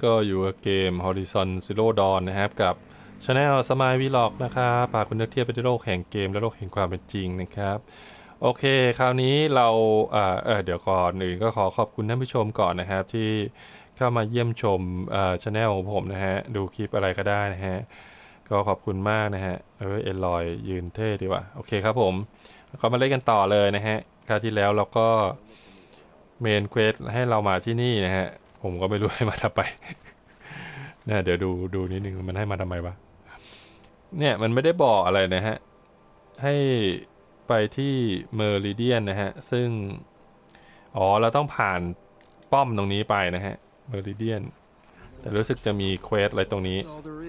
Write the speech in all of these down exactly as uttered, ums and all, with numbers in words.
ก็อยู่กับเกม Horizon Zero Dawn นะครับกับ Channel Smile Vlog นะครับพาคุณนักเที่ยวไปที่โลกแห่งเกมและโลกแห่งความเป็นจริงนะครับโอเคคราวนี้เราเอ่อเออเดี๋ยวก่อนอื่นก็ขอขอบคุณท่านผู้ชมก่อนนะครับที่เข้ามาเยี่ยมชมเอ่อ Channel ของผมนะฮะดูคลิปอะไรก็ได้นะฮะก็ขอบคุณมากนะฮะเออเอลอยยืนเท่ดีว่ะโอเคครับผมก็มาเล่นกันต่อเลยนะฮะคราวที่แล้วเราก็เมนเควสให้เรามาที่นี่นะฮะผมก็ไม่รู้ให้มาทำไป เนี่ยเดี๋ยวดูดูนิดนึงมันให้มาทำไมวะเนี่ยมันไม่ได้บอกอะไรนะฮะให้ไปที่เมอริเดียนนะฮะซึ่งอ๋อเราต้องผ่านป้อมตรงนี้ไปนะฮะเมอริเดียนแต่รู้สึกจะมีเควสอะไรตรงนี้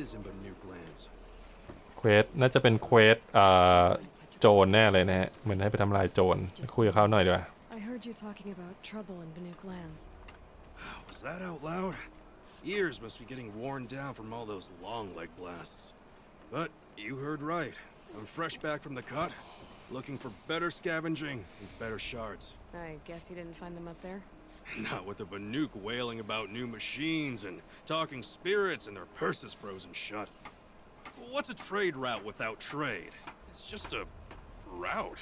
เควสน่าจะเป็นเควสเอ่อโจรแน่เลยนะฮะเหมือนให้ไปทำลายโจรคุยกับเขาหน่อยดีกว่า I heard you talking about trouble in Banuk lands. Was that out loud? Ears must be getting worn down from all those long leg blasts. But you heard right. I'm fresh back from the cut, looking for better scavenging and better shards. I guess you didn't find them up there? Not with the Banuk wailing about new machines and talking spirits and their purses frozen shut. What's a trade route without trade? It's just a route.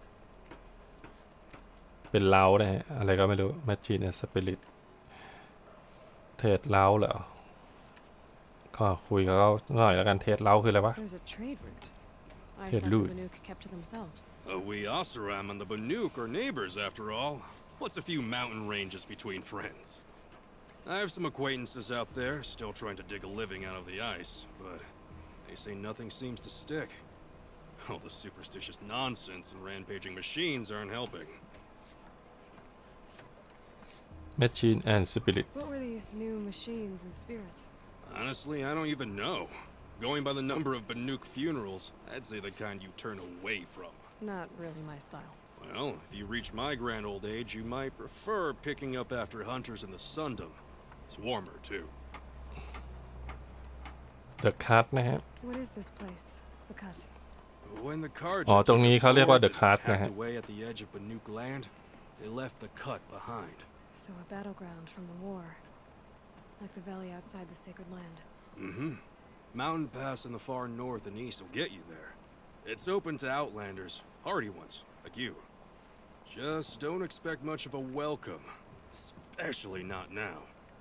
เป็นเล้านะฮะอะไรก็ไม่รู้ Machine and Spirit เทรดเล้าเหรอก็คุยกับเขาหน่อยแล้วกันเทรดเล้าคืออะไรวะ There's a trade route. I Trade thought the route. Banuk kept to themselves. Uh, we Oseram and the Banuk are neighbors after all. What's a few mountain ranges between friends? I have some acquaintances out there still trying to dig a living out of the ice, but they say nothing seems to stick. All the superstitious nonsense and rampaging machines aren't helping. Machine and Spirit What were these new machines and spirits? Honestly, I don't even know. Going by the number of Banuk funerals, I'd say the kind you turn away from. Not really my style. Well, if you reach my grand old age, you might prefer picking up after hunters in the Sundom. It's warmer, too. The Cut นะฮะ What is this place? The cut. When the Carja อ๋อตรงนี้เขาเรียกว่า The took Cut up swords นะ and ฮะ packed away at the edge of Banuk land, they left the cut behind. So a battleground from the war. Like the valley outside the sacred land. Mm-hmm. Mountain Pass in the far north and east will get you there. It's open to outlanders, hardy ones, like you. Just don't expect much of a welcome, especially not now.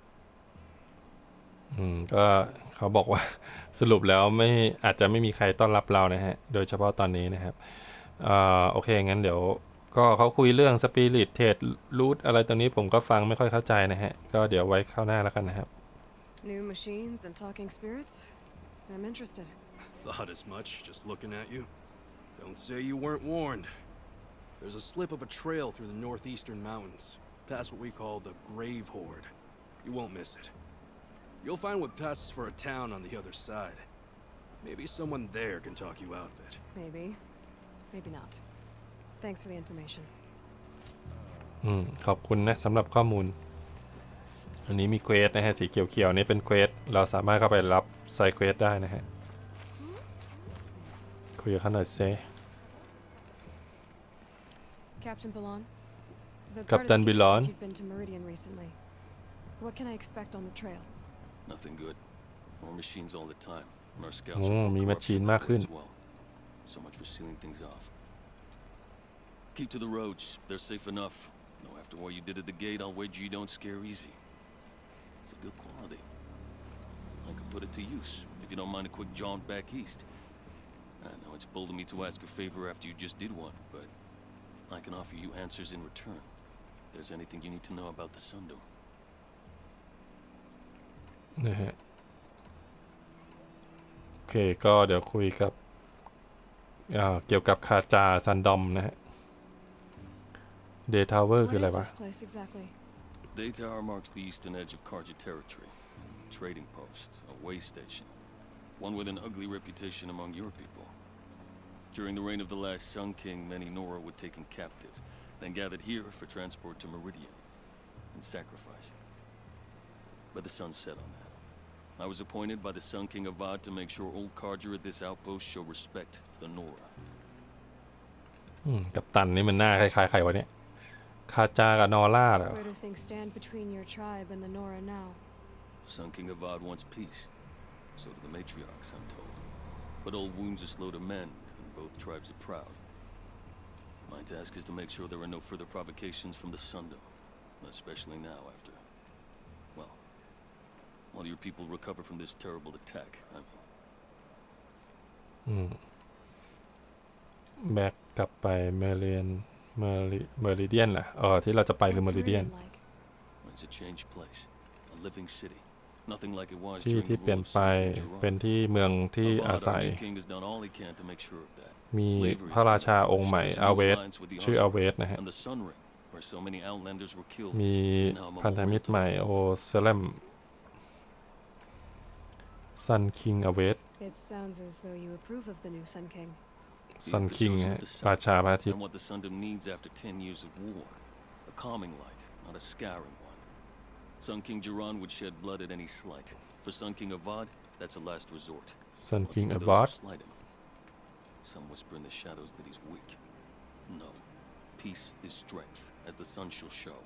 อืมก็เขาบอกว่า สรุปแล้วไม่อาจจะไม่มีใครต้อนรับเรานะฮะโดยเฉพาะตอนนี้นะครับอ่าโอเคงั้นเดี๋ยวก็เขาคุยเรื่องสปิริตเทรดรูทอะไรตรงนี้ผมก็ฟังไม่ค่อยเข้าใจนะฮะก็เดี๋ยวไว้เข้าหน้าแล้วกันนะครับ New machines and talking spirits? I'm interested. Thought as much, just looking at you. Don't say you weren't warned. There's a slip of a trail through the northeastern mountains, past what we call the Grave Horde. You won't miss it. You'll find what passes for a town on the other side. Maybe someone there can talk you out of it. Maybe. Maybe not. Thanks for the information. อืมขอบคุณนะสำหรับข้อมูลอันนี้มีเควสนะฮะสีเขียวๆนี่เป็นเควสเราสามารถเข้าไปรับไซเควสได้นะฮะคุยกับเขาหน่อยเซ Captain Ballon? The Captain Cardigan Ballon? said you'd been to Meridian recently. What can I expect on the trail? Nothing good. More machines all the time. And our โอ้ scouts มี report แมชชีน corruption มาก that ขึ้ way น as well. So much for sealing things off. Keep to the roads. They're safe enough. Though after what you did at the gate, I'll wager you don't scare easy. It's a good quality. I could put it to use, if you don't mind a quick jaunt back east. I know it's bold of me to ask a favor after you just did one, but I can offer you answers in return. If there's anything you need to know about the Sundom. นะฮะโอเคก็เดี๋ยวคุยกับอ่าเกี่ยวกับคาจาซันดอมนะฮะเดย์ทาวเวอร์ What คืออะไร is วะ this place exactly? Day Tower marks the eastern edge of Karja territory. Trading post, a way station. One with an ugly reputation among your people. During the reign of the last Sun King, many Nora were taken captive, then gathered here for transport to Meridian and sacrifice. But the sun set on that. I was appointed by the Sun King Avad to make sure old Karja at this outpost show respect to the Nora. อืมกับตันนี่มันหน้าคล้ายๆใครวะเนี่ยคาจากับนอร่าเหรอ Where do things stand between your tribe and the Nora now? Sun King Avad wants peace. So do the matriarchs, I'm told. But old wounds are slow to mend, and both tribes are proud. My task is to make sure there are no further provocations from the Sundom, especially now after, well, while your people recover from this terrible attack, I mean. อืมแบกกลับไปเมเรียนเมริเมริเดียนแหละเออที่เราจะไปคือ What's เมริเดียน Meridian like? It's a changed place, a living city. Nothing like it was ที่ during ที่ the เปลี่ย rule น of ไป Sun King เป็น Jiran. ที่เมืองที่อา Avad, ศัย our new king, has done all he can to make sure of that. มี Slavery พระ has รา been ชาองค์ใหม่ abolished. อา There's เว new ส alliance with the ชื่ออา Ozark เวสนะฮะ and the Sun Ring, where so many Outlanders were killed. มี is now a พันธ memorial มิตร to ใหม่ the โอ fallen. เซเลมซันคิงอาเวส It sounds as though you approve of the new Sun King. ซัน He's the คิง chosen ฮะ of the sun, ราชาพระอาทิต and ย์ what the Sundom needs after ten years of war. A calming light, not a scouring one. Sun King Jiran would shed blood at any slight. For Sun King Avad, that's a last resort. ซันคิง Lucky อา for บอ those ส who slight him. Some whisper in the shadows that he's weak. No. Peace is strength, as the sun shall show.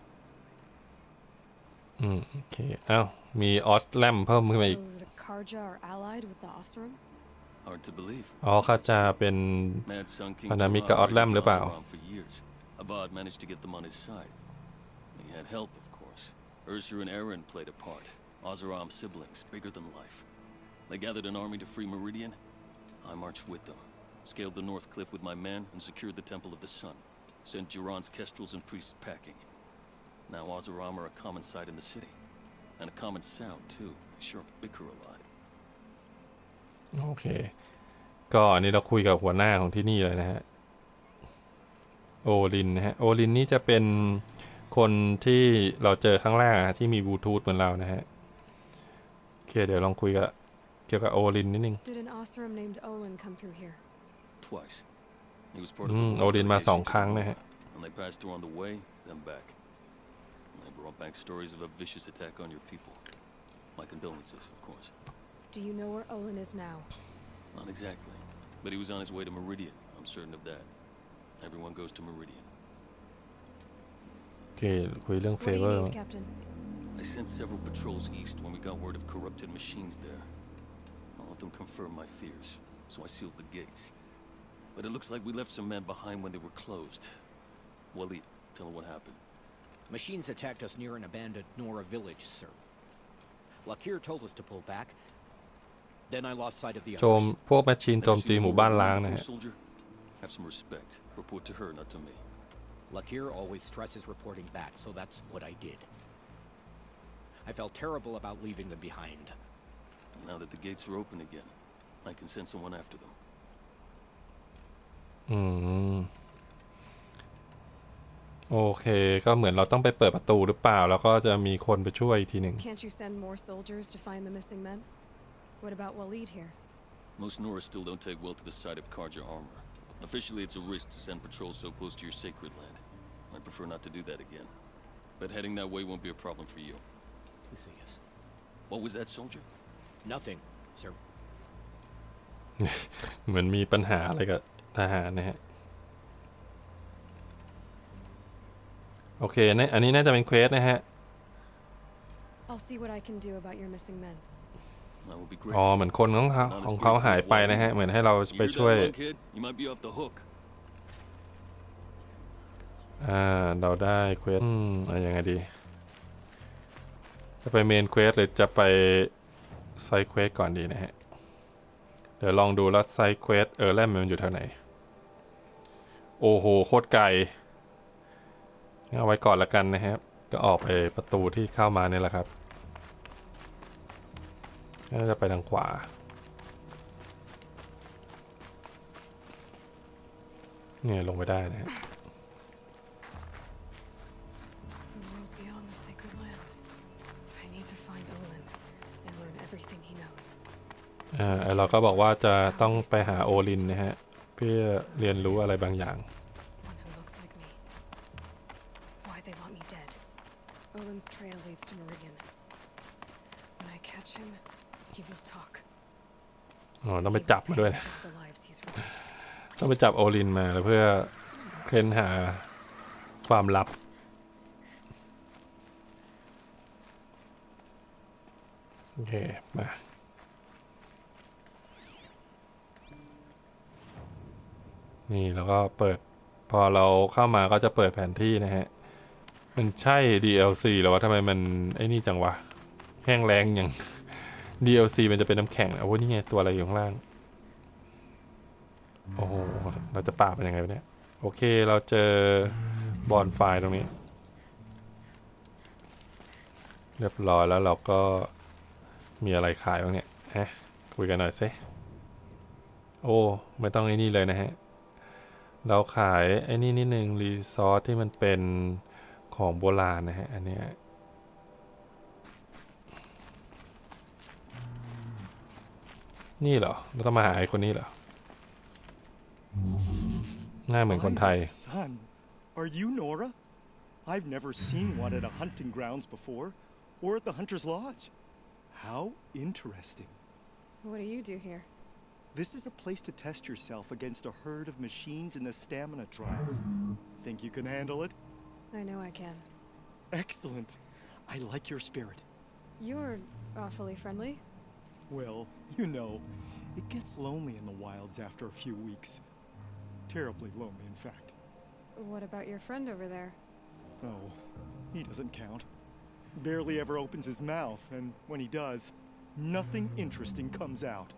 อืมโอเคอ้าวมีออสแลมเพิ่มขึ้นมาอีก So the Karja are allied with the Oseram? Hard to believe. อ๋อเขาจะเป็น Mad Sun King พันธมิตร Jiran กับออสแลม argued หรือเปล่า Oseram for years. Avad managed to get them on his side. He had help, of course. Ursur and Eren played a part. Oseram siblings, bigger than life. They gathered an army to free Meridian. I marched with them, scaled the North Cliff with my men, and secured the Temple of the Sun. Sent Jiran's kestrels and priests packing. Now Oseram are a common sight in the city. And a common sound, too. They sure bicker a lot. โอเค ก็อันนี้เราคุยกับหัวหน้าของที่นี่เลยนะฮะ โอลินนะฮะ โอลินนี่จะเป็นคนที่เราเจอครั้งแรกอะที่มีบลูทูธเหมือนเรานะฮะ โอเค เดี๋ยวลองคุยกับเกี่ยวกับโอลินนิดนึง Did an Oseram named Olin come through here? Twice. He was part of อื the ม war โอลินมาสอง delegation ครั้ง to นะฮะ Roma, and they passed through on the way, then back. And they brought back stories of a vicious attack on your people. My condolences, of course. Do you know where Olin is now? Not exactly. But he was on his way to Meridian. I'm certain of that. Everyone goes to Meridian. โอเค คุยเรื่องเฟ What do เวอ you ร์ need, Captain? I sent several patrols east when we got word of corrupted machines there. I'll let them confirm my fears, so I sealed the gates. But it looks like we left some men behind when they were closed. Waleed, tell them what happened. Machines attacked us near an abandoned Nora village, sir. Lakir told us to pull back. Then I lost sight of the โจม others. พวกแมชชีน Never โจม seen ตี a หมู่ more บ้านล้าง wonderful นะฮะ soldier. Have some respect. Report to her, not to me. Lakir always stresses reporting back, so that's what I did. I felt terrible about leaving them behind. And now that the gates are open again, I can send someone after them. อืม โอเค ก็เหมือนเราต้องไปเปิดประตูหรือเปล่า แล้วก็จะมีคนไปช่วยอีกทีหนึ่ง Can't you send more soldiers to find the missing men? What about Waleed here? Most Nora still don't take well to the sight of Karja armor. Officially, it's a risk to send patrols so close to your sacred land. I prefer not to do that again. But heading that way won't be a problem for you. Please say yes. What was that, soldier? Nothing, sir. เหมือนมีปัญหาอะไรกับทหารนะฮะ โอเคนะอันนี้น่าจะเป็นเควสนะฮะ I'll see what I can do about your missing men. I will be อ๋อ grateful. เหมือนคนของเขาของเขาหายไปนะฮะ เหมือนให้เรา You ไป hear ช่วย that, lunkhead? You might be off the hook. อ่า เราได้เควสอืมอะไรยังไงดี จะไปเมนเควสหรือจะไปไซด์เควสก่อนดีนะฮะ เดี๋ยวลองดูแล้วไซด์เควสเออแลมมันอยู่แถวไหน โอ้โห โคตรไกลเอาไว้ก่อนละกันนะครับ ก็ออกไปประตูที่เข้ามาเนี่ยแหละครับน่าจะไปทางขวา เนี่ยลงไปได้นะฮะ The world beyond the sacred land. I need to find Olin and learn everything he knows. อ่าเราก็บอกว่าจะต้องไปหาโอลินนะฮะ เพื่อเรียนรู้อะไรบางอย่าง One who looks like me. Why they want me dead. Olin's trail leads to Meridian. When I catch him, he will talk. อ๋อ ต้องไป He จับ will มา pay ด้วยนะ for the lives he's ruined. ต้องไปจับโอลินมาเพื่อเค้นหาความลับโอเคมานี่แล้วก็เปิดพอเราเข้ามาก็จะเปิดแผนที่นะฮะมันใช่ ดี แอล ซี หรือว่าทำไมมันไอ้นี่จังวะแห้งแล้งอย่าง ดี แอล ซี มันจะเป็นน้ำแข็งอ่ะโอ้นี่ไงตัวอะไรอยู่ข้างล่างโอ้โหเราจะปราบเป็นยังไงวะเนี่ยโอเคเราเจอบอนไฟตรงนี้เรียบร้อยแล้วเราก็มีอะไรขายบ้างเนี่ยฮะคุยกันหน่อยสิโอ้ไม่ต้องไอ้นี่เลยนะฮะเราขายไอ้นี่นิดนึงรีซอสที่มันเป็นของโบราณนะฮะอันเนี้ยนี่เหรอเราต้องมาหาไอ้คนนี้เหรอหน้าเหมือนคนไทย My son, are you Nora? I've never seen one at a hunting grounds before, or at the Hunter's Lodge. How interesting. What do you do here? This is a place to test yourself against a herd of machines in the stamina trials. Think you can handle it? I know I can. Excellent. I like your spirit. You're awfully friendly. Well, you know, it gets lonely in the wilds after a few weeks. Terribly lonely, in fact. What about your friend over there? Oh, he doesn't count. Barely ever opens his mouth, and when he does, nothing interesting comes out.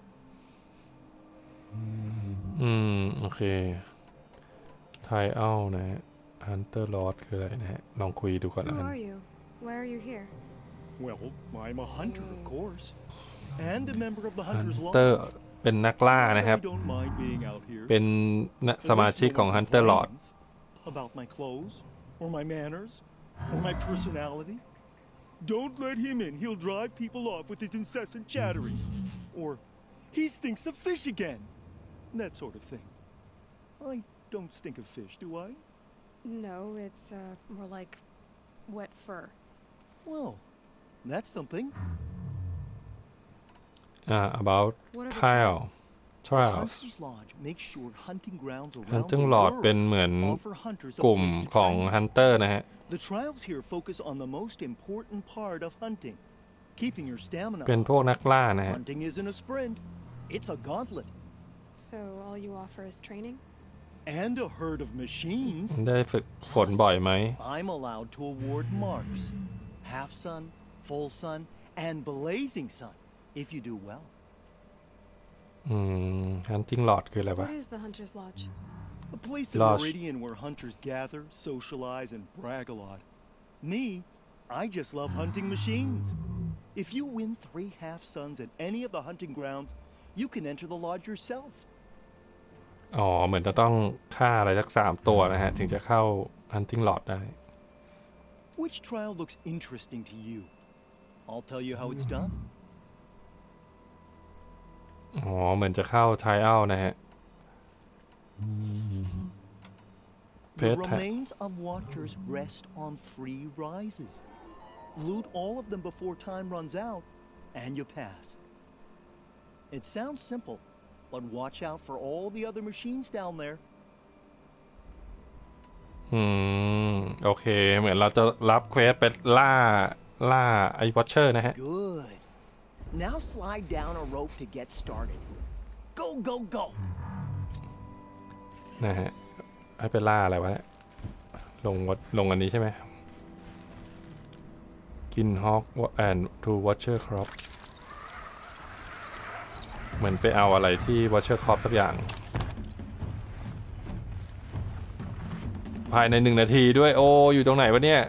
อืมโอเคไทเอ้านะฮะ Hunter Lodge คืออะไรนะฮะลองคุยดูก่อน Who ละกัน are you? Why are you here? Well, I'm a hunter, of course, and a member of the Hunter's Hunter Lodge. เป็นนักล่านะครับ I don't mind being out here. เป็นสมาชิกของ Hunter Lodge About my clothes, or my manners, or my personality. Don't let him in. He'll drive people off with his incessant chattering. Or, he stinks of fish again. That sort of thing. I don't stink of fish, do I? No, it's uh, more like wet fur. Well, that's something. อ่า about What are the trial trials? trials Hunter's Lodge makes sure hunting grounds around Hunting the Lodge world เป็นเหมือน offer hunters a กลุ่ม place to ของ train. Hunter นะฮะ The trials here focus on the most important part of hunting, keeping your stamina เป็น up. พวกนักล่านะฮะ Hunting isn't a sprint, it's a gauntlet. So all you offer is training? And a herd of machines. ได้ฝึกฝนบ่อยไหม I'm allowed to award marks. Half sun, full sun, and blazing sun, if you do well. อืม Hunting Lodge คืออะไรวะ What is the Hunter's Lodge? A place in Lodge. Meridian where hunters gather, socialize, and brag a lot. Me, I just love hunting machines. If you win three half suns at any of the hunting grounds, you can enter the lodge yourself. อ๋อเหมือนจะต้องฆ่าอะไรสักสามตัวนะฮะถึงจะเข้า Hunting Lodge ได้ Which trial looks interesting to you? I'll tell you how it's done. อ๋อเหมือนจะเข้า trial นะฮะ The Pet- remains of watchers rest on three rises. Loot all of them before time runs out, and you pass. It sounds simple, but watch out for all the other machines down there. อืมโอเคเหมือนเราจะรับเควสไปล่าล่าไอ้วอชเชอร์นะฮะ Good. Now slide down a rope to get started. Go, go, go. นะฮะให้ไปล่าอะไรวะเนี่ยลงวัดลงอันนี้ใช่ไหมกินฮอกแอนทูวอชเชอร์ครอปเหมือนไปเอาอะไรที่วอชเชอร์ครอปสักอย่าง ภายในหนึ่งนาทีด้วยโอ้อยู่ตรงไหนวะเนี่ย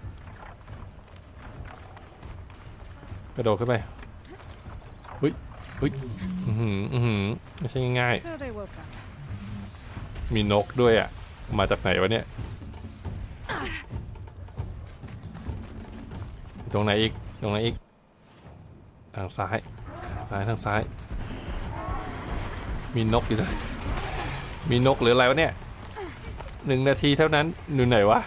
กระโดดขึ้นไปอุ้ยอุ้ยอือหืออือหือไม่ใช่ง่าย So they woke up. ๆมีนกด้วยอ่ะมาจากไหนวะเนี่ยตรงไหนอีกตรงไหนอีกทางซ้ายซ้ายทางซ้าย มีนกอยู่ด้วยมีนกหรืออะไรวะเนี่ยหนึ่งนาทีเท่านั้นอยู่ไหนวะ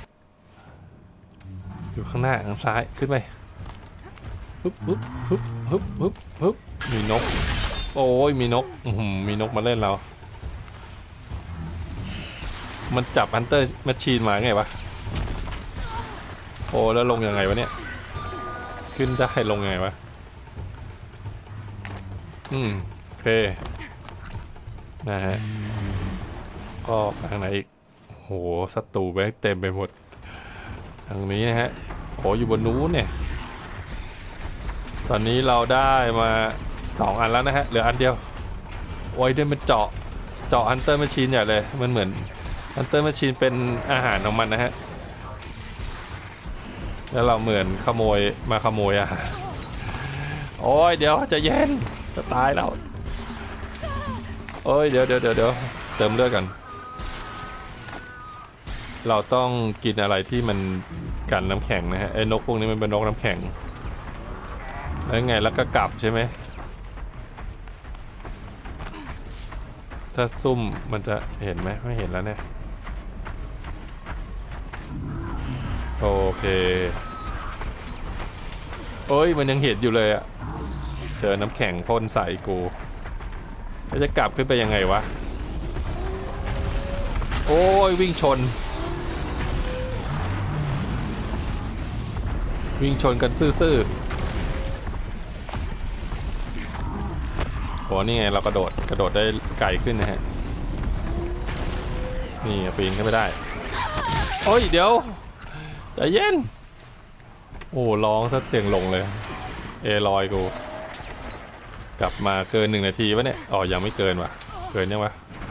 อยู่ข้างหน้าทางซ้ายขึ้นไปฮึบฮึบฮึบฮึบฮึบฮึบมีนกโอ้ยมีนกอือหือมีนกมาเล่นเรามันจับฮันเตอร์แมชชีนมาไงวะโอ้แล้วลงยังไงวะเนี่ยขึ้นได้ลงยังไงวะอืมโอเคนะฮะก็ทางไหนอีกโหศัตรูแม่งเต็มไปหมดทางนี้นะฮะโหอยู่บนนู้นเนี่ยตอนนี้เราได้มาสองอันแล้วนะฮะเหลืออันเดียวโอ้ยเดินเป็นเจาะเจาะฮันเตอร์แมชชีนใหญ่เลยมันเหมือนฮันเตอร์แมชชีนเป็นอาหารของมันนะฮะแล้วเราเหมือนขโมยมาขโมยอาหารโอ้ยเดี๋ยวจะเย็นจะตายแล้วโอ้ยเดี๋ยวเดี๋ยวเดี๋ยวเดี๋ยวเติมเลือดกันเราต้องกินอะไรที่มันกันน้ำแข็งนะฮะไอ้นกพวกนี้มันเป็นนกน้ำแข็งแล้วไงแล้วก็กลับใช่ไหมถ้าซุ่มมันจะเห็นไหมไม่เห็นแล้วเนี่ยโอเคโอ้ยมันยังเห็นอยู่เลยอะเจอน้ำแข็งพ่นใส่กูแล้วจะกลับขึ้นไปยังไงวะโอ้ยวิ่งชนวิ่งชนกันซื่อๆโหนี่ไงเรากระโดดกระโดดได้ไกลขึ้นนะฮะนี่ปีนขึ้นไปได้โอ้ยเดี๋ยวใจเย็นโอ้ร้องซะเสียงหลงเลยเอลอยกูกลับมาเกินหนึ่งนาทีวะเนี่ยอ๋อยังไม่เกินวะเกินยังวะ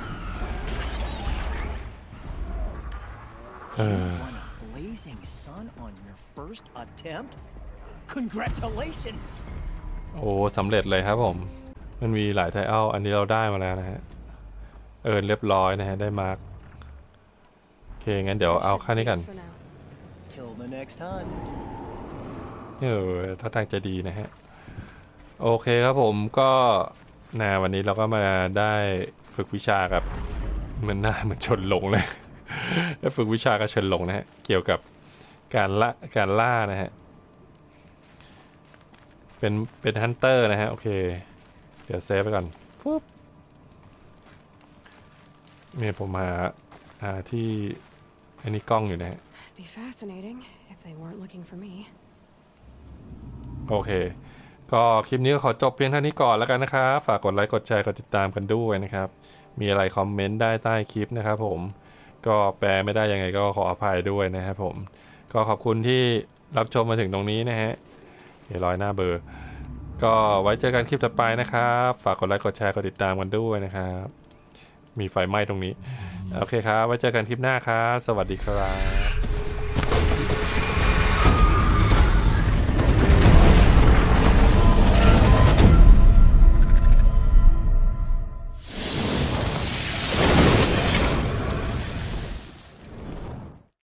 เออ Blazing sun on your first attempt? Congratulations! โอ้สำเร็จเลยครับผมมันมีหลายไทอัลอันนี้เราได้มาแล้วนะฮะเออเรียบร้อยนะฮะได้มาร์คโอเคงั้นเดี๋ยวเอาค่านี้กัน For now. Till the next time. เออถ้าทางจะดีนะฮะโอเคครับผมก็นะวันนี้เราก็มาได้ฝึกวิชากับมันหน้าเหมือนชนหลงเลย ได้ฝึกวิชากับชนหลงนะฮะเกี่ยวกับการล่าการล่านะฮะเป็นเป็นฮันเตอร์นะฮะโอเคเดี๋ยวเซฟไปก่อนปุ๊บเนี่ยผมหาหาที่อันนี้กล้องอยู่นะฮะ It'd be fascinating if they weren't looking for me. โอเคก็คลิปนี้ก็ขอจบเพียงเท่านี้ก่อนแล้วกันนะครับฝากกดไลค์กดแชร์กดติดตามกันด้วยนะครับมีอะไรคอมเมนต์ได้ใต้คลิปนะครับผมก็แปลไม่ได้ยังไงก็ขออภัยด้วยนะครับผมก็ขอบคุณที่รับชมมาถึงตรงนี้นะฮะเดี๋ยวรอยหน้าเบอร์ก็ไว้เจอกันคลิปต่อไปนะครับฝากกดไลค์กดแชร์กดติดตามกันด้วยนะครับมีไฟไหม้ตรงนี้โอเคครับไว้เจอกันคลิปหน้าครับสวัสดีครับ